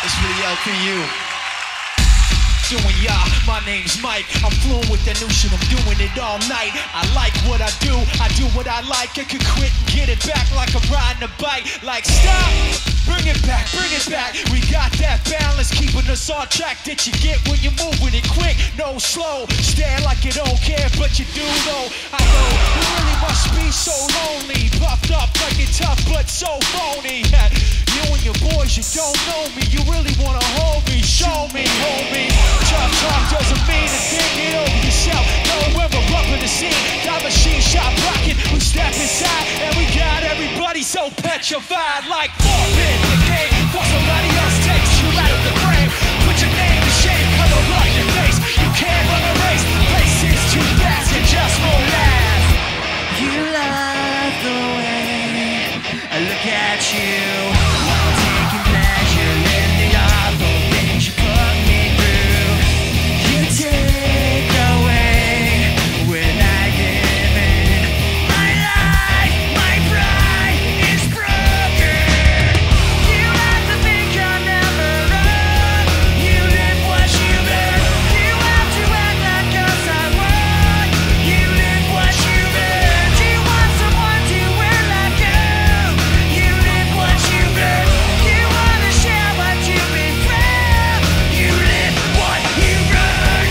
It's for the LPU. Doing ya, my name's Mike. I'm fluent with that new shit, I'm doing it all night. I like what I do what I like. I could quit and get it back like I'm riding a bike. Like stop, bring it back, bring it back. We got that balance, keeping us on track that you get when you're moving it quick, no slow. Stand like you don't care, but you do though. I know, you really must be so lonely. Puffed up like you're tough, but so phony. You and your boys, you don't know me. You really wanna hold me, show me, homie. Tough talk doesn't mean a thing. Get over yourself. No, we're up in the scene. That machine shot rocket. We step inside and we got everybody so petrified. Like forfeit the game before somebody else takes you out of the frame. Put your name to shame, color up your face. You can't run a race. Place is too fast. It just won't last. You love the way I look at you. Taking pleasure in the awful things you put me through. You take away when I give in. My life, my pride is broken. You have to think I'll never run. You live what you learn. You have to act like us I won. You live what you learn. Do you want someone to wear like you? You live what you learn. You wanna share what you've been through. You live what you learn.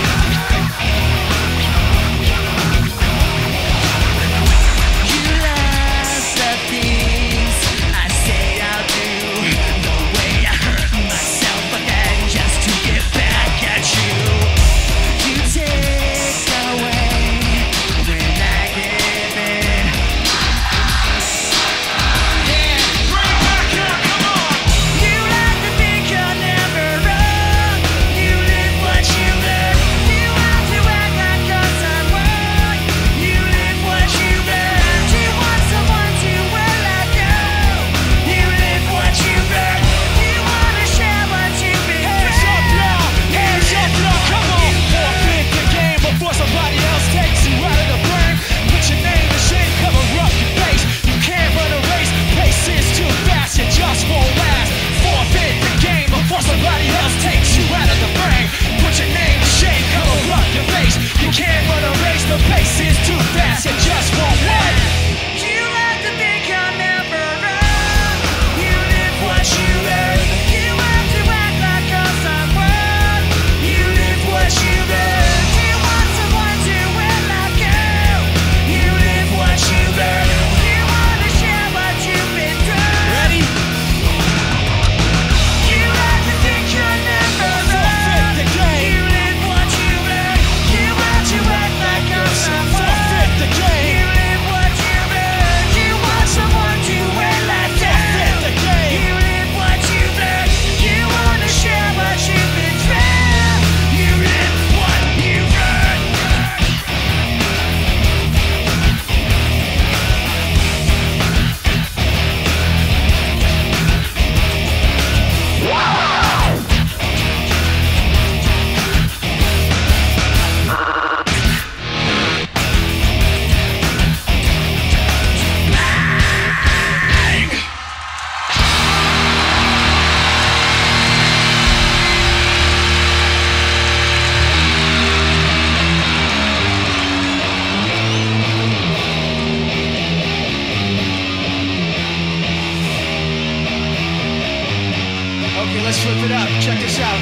You love the things I say I'll do. The way I hurt myself again just to get back at you. You take away when I give in. Yeah, bring it back up, come on. You like to think you'll never run. You live what you learn. You have to act like us I won. You live what you learn. Do you want someone to wear like you? You live what you learn. You wanna share what you've been through. Hands up, y'all. Hands up, y'all. Come on. Forfeit the game before somebody else takes you out of the frame. Put your name to shame, cover up your face. You can't run a race. Pace is too fast. It just won't last. Forfeit the game before somebody else takes you out of the frame. Put your name to shame, cover up your face. You can't run a race. The pace is too fast. It just won't last. You like to think I'll never run. You live what you learn. You have to act like us I won. You live what you learn. Do you want someone to wear like you? You live what you learn. You wanna share what you've been through. Ready? You like to think you'll never run. The game. You live what you learn. You have to act like us I won. Forfeit the game. You live what you learn. You want someone to wear like you. Forfeit the game. You live what you learn. You wanna share what you've been through. You live what you learn. Okay, let's flip it up. Check this out.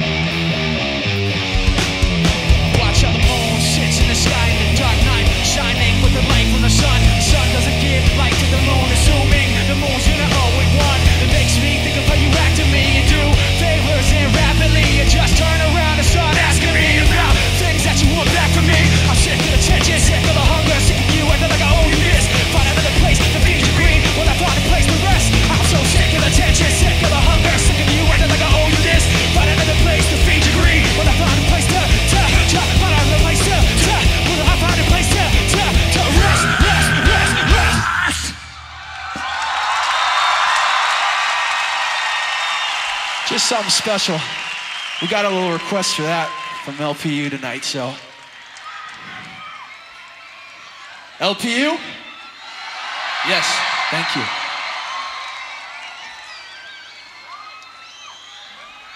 Watch how the moon sits in the sky in the dark night, shining with the light from the sun. The sun doesn't give light to the moon, assuming the moon's gonna always won. It makes me think of how you act to me. You do favors and rapidly you just turn around and start asking me about things that you want back from me. I'm sick of the tension, sick of the hunger, sick of you acting like I owe you this. Find another place to feed your greed when I find a place to rest. I'm so sick of the tension, sick of the hunger, sick of you acting like I owe you this. Find another place to feed your greed when I find a place to find another place to when I find a place to rest. Just something special. We got a little request for that from LPU tonight, so. LPU? Yes, thank you.